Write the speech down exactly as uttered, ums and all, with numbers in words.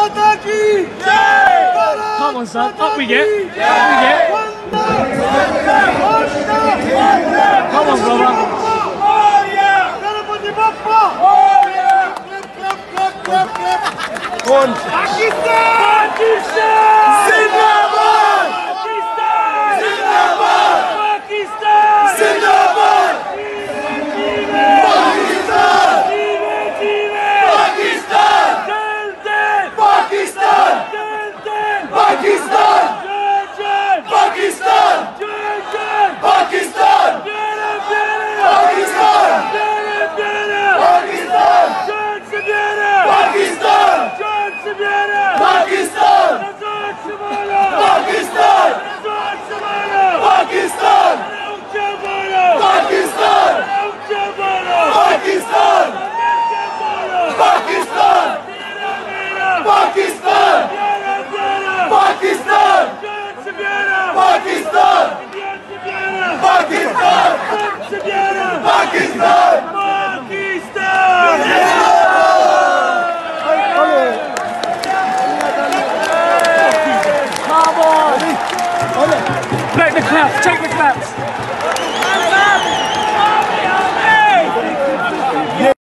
माता की जय। Come on, son. Up we get. Up we get. Come on, brother. Ganpati Bappa. One. Pakistan Pakistan जिंदाबाद पाकिस्तान जिंदाबाद पाकिस्तान जिंदाबाद पाकिस्तान जीवे जीवे पाकिस्तान जलते पाकिस्तान जलते पाकिस्तान जय जय पाकिस्तान जय जय पाकिस्तान प्यारे प्यारे पाकिस्तान प्यारे प्यारे पाकिस्तान जय से प्यारे पाकिस्तान जय से प्यारे पाकिस्तान जय से बोलो पाकिस्तान जय से बोलो पाकिस्तान ऊंचा बोलो पाकिस्तान ऊंचा बोलो पाकिस्तान पाकिस्तान पाकिस्तान पाकिस्तान जय से प्यारे पाकिस्तान जय से प्यारे पाकिस्तान जय से प्यारे Pakistan Pakistan Come on! Take the claps, take the claps!